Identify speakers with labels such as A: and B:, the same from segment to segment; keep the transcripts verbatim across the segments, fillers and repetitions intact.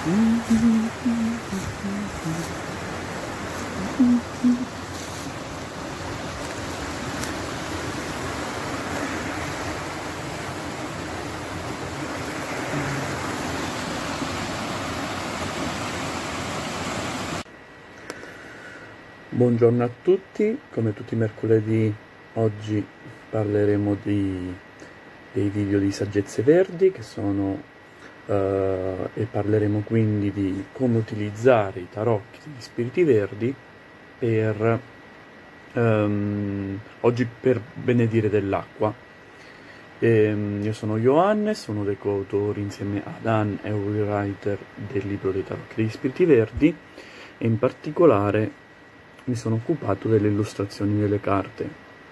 A: Buongiorno a tutti, come tutti i mercoledì oggi parleremo di, dei video di saggezze verdi che sono uh, e parleremo quindi di come utilizzare i tarocchi degli spiriti verdi per um, oggi per benedire dell'acqua. Io sono Johannes, uno dei coautori insieme ad Anne e Will Writer del libro dei tarocchi degli spiriti verdi e in particolare mi sono occupato delle illustrazioni delle carte.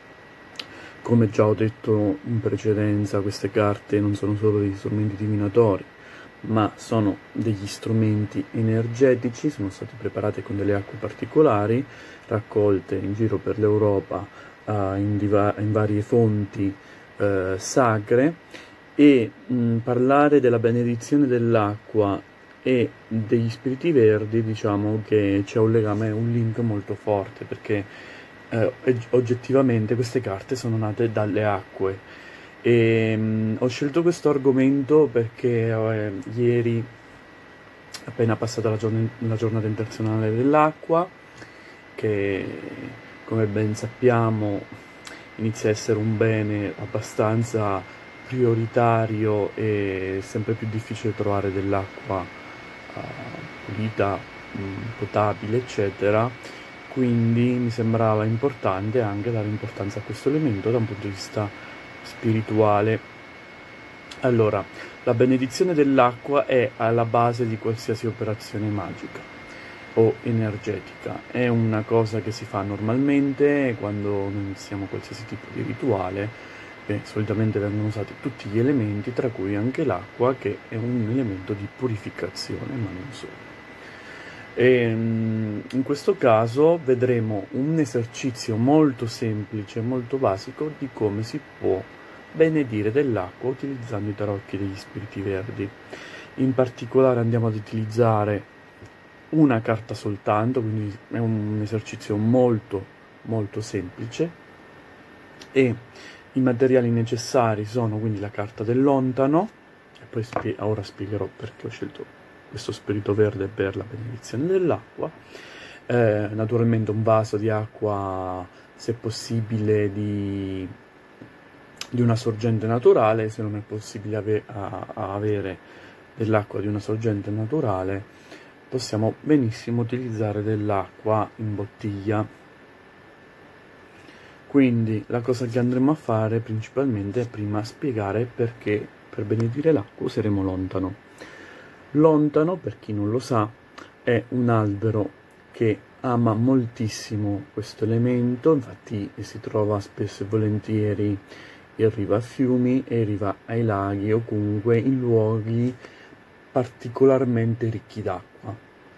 A: Come già ho detto in precedenza, queste carte non sono solo degli strumenti divinatori, ma sono degli strumenti energetici, sono state preparate con delle acque particolari, raccolte in giro per l'Europa uh, in, in varie fonti uh, sacre, e mh, parlare della benedizione dell'acqua e degli spiriti verdi, diciamo che c'è un legame, un link molto forte, perché eh, oggettivamente queste carte sono nate dalle acque e mh, ho scelto questo argomento perché eh, ieri appena passata la, giorn la giornata internazionale dell'acqua, che come ben sappiamo inizia a essere un bene abbastanza prioritario e sempre più difficile trovare dell'acqua pulita, potabile, eccetera. Quindi mi sembrava importante anche dare importanza a questo elemento da un punto di vista spirituale. Allora, la benedizione dell'acqua è alla base di qualsiasi operazione magica o energetica. È una cosa che si fa normalmente quando iniziamo qualsiasi tipo di rituale. E solitamente vengono usati tutti gli elementi, tra cui anche l'acqua, che è un elemento di purificazione, ma non solo. E, in questo caso vedremo un esercizio molto semplice, molto basico, di come si può benedire dell'acqua utilizzando i tarocchi degli spiriti verdi. In particolare andiamo ad utilizzare una carta soltanto, quindi è un esercizio molto, molto semplice, e i materiali necessari sono quindi la carta del lontano, e poi spie ora spiegherò perché ho scelto questo spirito verde per la benedizione dell'acqua, eh, naturalmente un vaso di acqua, se possibile di, di una sorgente naturale. Se non è possibile ave a, a avere dell'acqua di una sorgente naturale, possiamo benissimo utilizzare dell'acqua in bottiglia. Quindi la cosa che andremo a fare principalmente è prima spiegare perché per benedire l'acqua useremo l'ontano. L'ontano, per chi non lo sa, è un albero che ama moltissimo questo elemento, infatti si trova spesso e volentieri in riva a fiumi e in riva ai laghi o comunque in luoghi particolarmente ricchi d'acqua.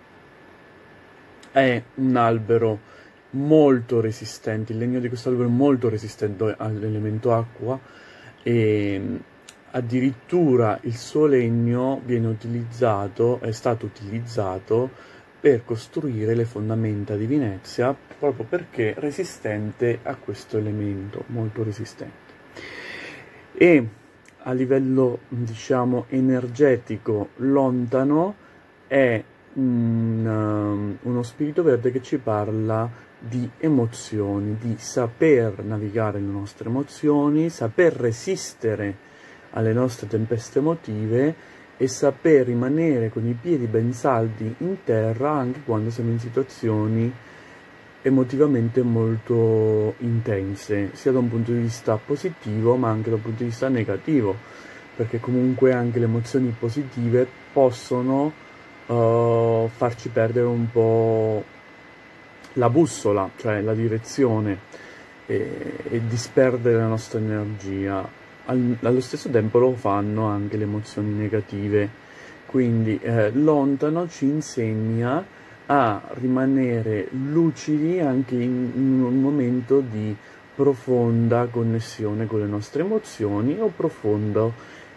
A: È un albero molto resistente, il legno di questo albero è molto resistente all'elemento acqua e addirittura il suo legno viene utilizzato, è stato utilizzato per costruire le fondamenta di Venezia, proprio perché è resistente a questo elemento, molto resistente. E a livello, diciamo, energetico, lontano è un, um, uno spirito verde che ci parla di emozioni, di saper navigare le nostre emozioni, saper resistere alle nostre tempeste emotive e saper rimanere con i piedi ben saldi in terra anche quando siamo in situazioni emotivamente molto intense, sia da un punto di vista positivo ma anche da un punto di vista negativo, perché comunque anche le emozioni positive possono uh, farci perdere un po' la bussola, cioè la direzione, e, e disperdere la nostra energia. Al, allo stesso tempo lo fanno anche le emozioni negative, quindi eh, lontano ci insegna a rimanere lucidi anche in, in un momento di profonda connessione con le nostre emozioni o profondo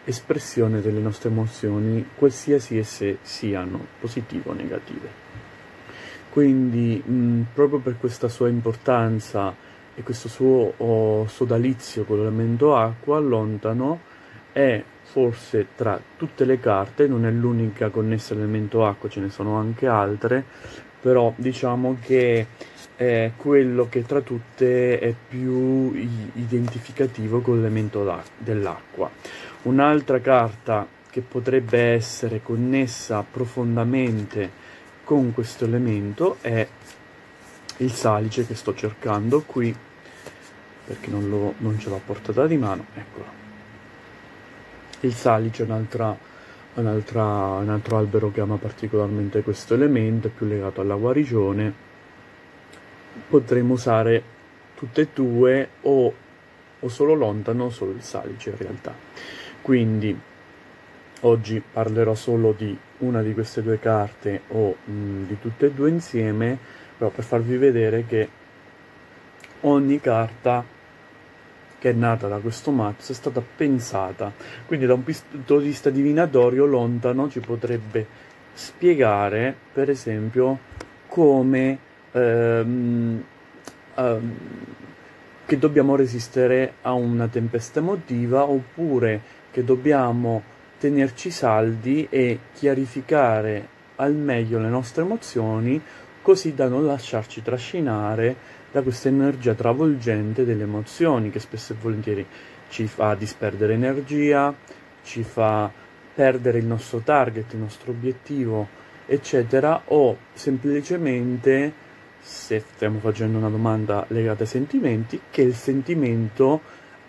A: espressione delle nostre emozioni, qualsiasi esse siano, positive o negative. Quindi mh, proprio per questa sua importanza e questo suo oh, sodalizio con l'elemento acqua, Lontano è forse tra tutte le carte, non è l'unica connessa all'elemento acqua, ce ne sono anche altre, però diciamo che è quello che tra tutte è più identificativo con l'elemento dell'acqua. Un'altra carta che potrebbe essere connessa profondamente con questo elemento è il Salice, che sto cercando qui perché non, lo, non ce l'ho a portata di mano. Eccolo. Il Salice è un'altra, un'altra, un altro albero che ama particolarmente questo elemento, è più legato alla guarigione. Potremmo usare tutte e due o, o solo Lontano o solo il Salice in realtà. Quindi oggi parlerò solo di una di queste due carte o mh, di tutte e due insieme, però per farvi vedere che ogni carta che è nata da questo mazzo è stata pensata. Quindi da un punto di vista divinatorio Lontano ci potrebbe spiegare, per esempio, come ehm, ehm, che dobbiamo resistere a una tempesta emotiva, oppure che dobbiamo tenerci saldi e chiarificare al meglio le nostre emozioni, così da non lasciarci trascinare da questa energia travolgente delle emozioni, che spesso e volentieri ci fa disperdere energia, ci fa perdere il nostro target, il nostro obiettivo, eccetera, o semplicemente, se stiamo facendo una domanda legata ai sentimenti, che il sentimento uh,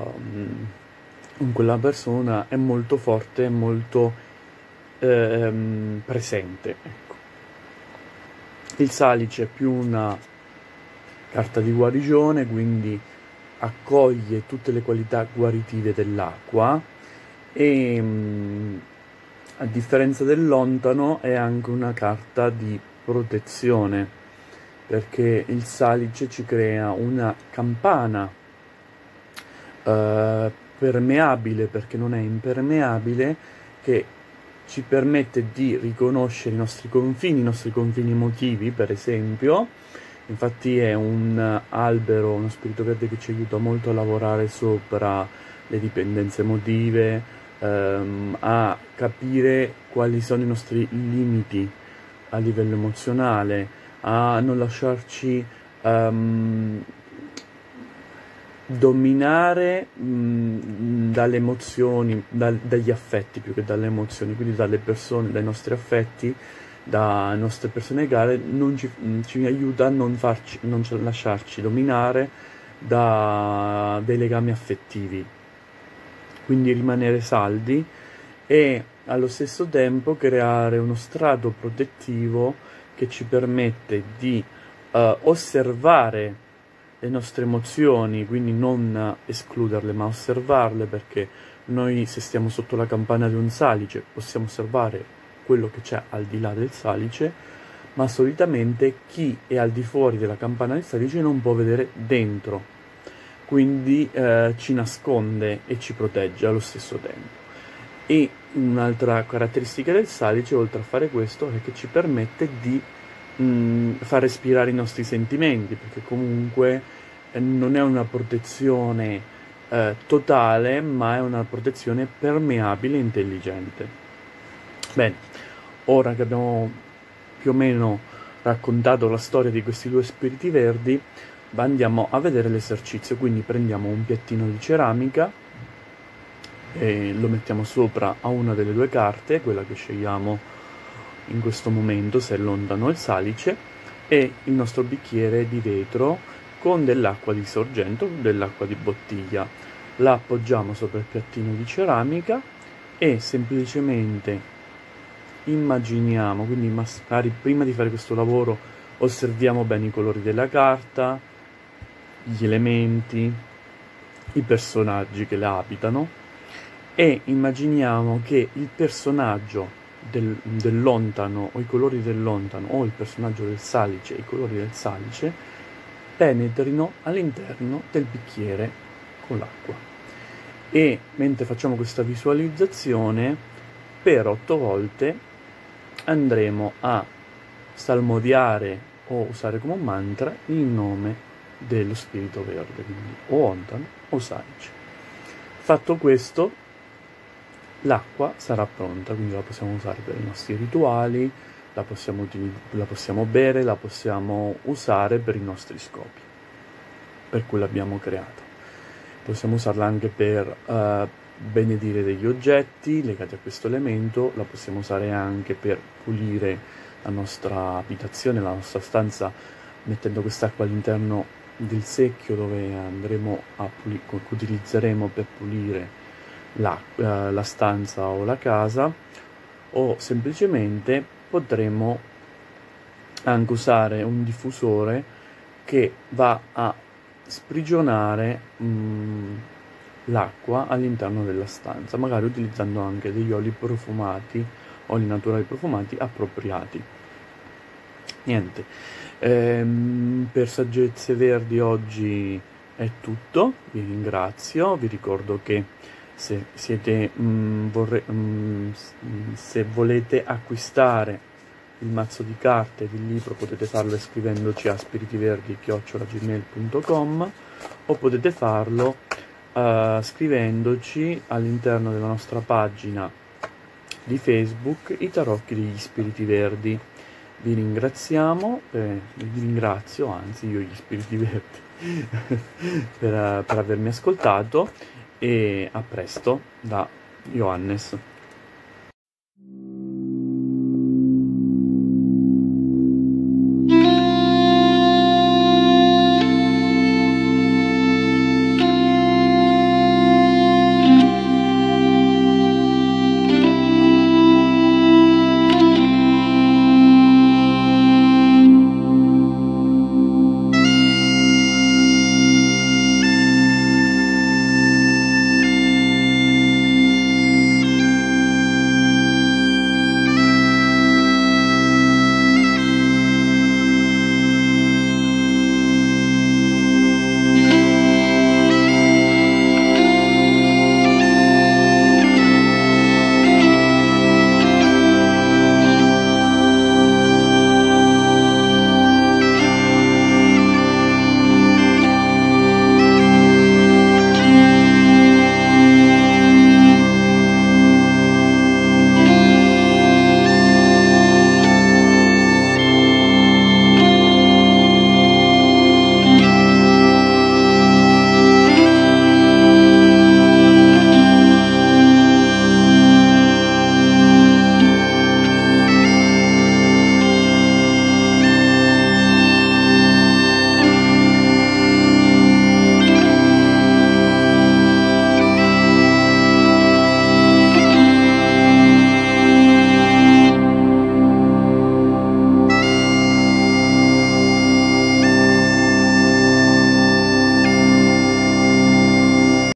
A: in quella persona è molto forte, è molto ehm, presente. Ecco. Il Salice è più una carta di guarigione, quindi accoglie tutte le qualità guaritive dell'acqua e mh, a differenza del Lontano è anche una carta di protezione, perché il Salice ci crea una campana eh, permeabile, perché non è impermeabile, che ci permette di riconoscere i nostri confini, i nostri confini emotivi, per esempio. Infatti è un albero, uno spirito verde che ci aiuta molto a lavorare sopra le dipendenze emotive, ehm, a capire quali sono i nostri limiti a livello emozionale, a non lasciarci um, dominare mh, dalle emozioni, da, dagli affetti più che dalle emozioni, quindi dalle persone, dai nostri affetti, da nostre persone care, non ci, ci aiuta a non, farci, non lasciarci dominare da dei legami affettivi, quindi rimanere saldi e allo stesso tempo creare uno strato protettivo che ci permette di uh, osservare le nostre emozioni, quindi non escluderle ma osservarle, perché noi, se stiamo sotto la campana di un Salice, possiamo osservare quello che c'è al di là del Salice, ma solitamente chi è al di fuori della campana del Salice non può vedere dentro, quindi eh, ci nasconde e ci protegge allo stesso tempo. E un'altra caratteristica del Salice, oltre a fare questo, è che ci permette di mh, far respirare i nostri sentimenti, perché comunque eh, non è una protezione eh, totale, ma è una protezione permeabile e intelligente. Bene, ora che abbiamo più o meno raccontato la storia di questi due spiriti verdi, andiamo a vedere l'esercizio. Quindi prendiamo un piattino di ceramica e lo mettiamo sopra a una delle due carte, quella che scegliamo in questo momento, se è Lontano o il Salice, e il nostro bicchiere di vetro con dell'acqua di sorgente o dell'acqua di bottiglia. La appoggiamo sopra il piattino di ceramica e semplicemente immaginiamo, quindi magari prima di fare questo lavoro osserviamo bene i colori della carta, gli elementi, i personaggi che la abitano, e immaginiamo che il personaggio del, del Lontano o i colori del Lontano, o il personaggio del Salice e i colori del Salice penetrino all'interno del bicchiere con l'acqua. e mentre facciamo questa visualizzazione per otto volte andremo a salmodiare o usare come un mantra il nome dello spirito verde, quindi o Ontan o Salice. Fatto questo, l'acqua sarà pronta, quindi la possiamo usare per i nostri rituali, la possiamo, la possiamo bere, la possiamo usare per i nostri scopi per cui l'abbiamo creata. Possiamo usarla anche per uh, benedire degli oggetti legati a questo elemento, la possiamo usare anche per pulire la nostra abitazione, la nostra stanza, mettendo quest'acqua all'interno del secchio dove andremo a pulire, che utilizzeremo per pulire la, uh, la stanza o la casa, o semplicemente potremo anche usare un diffusore che va a sprigionare mh, l'acqua all'interno della stanza, magari utilizzando anche degli oli profumati, oli naturali profumati appropriati. Niente, ehm, per Saggezze Verdi oggi è tutto, vi ringrazio, vi ricordo che se siete mh, vorre, mh, se volete acquistare il mazzo di carte del libro potete farlo scrivendoci a spiritiverdi chiocciola gmail punto com o potete farlo uh, scrivendoci all'interno della nostra pagina di Facebook i tarocchi degli Spiriti Verdi. Vi ringraziamo, eh, vi ringrazio, anzi io gli Spiriti Verdi per, per avermi ascoltato, e a presto da Johannes.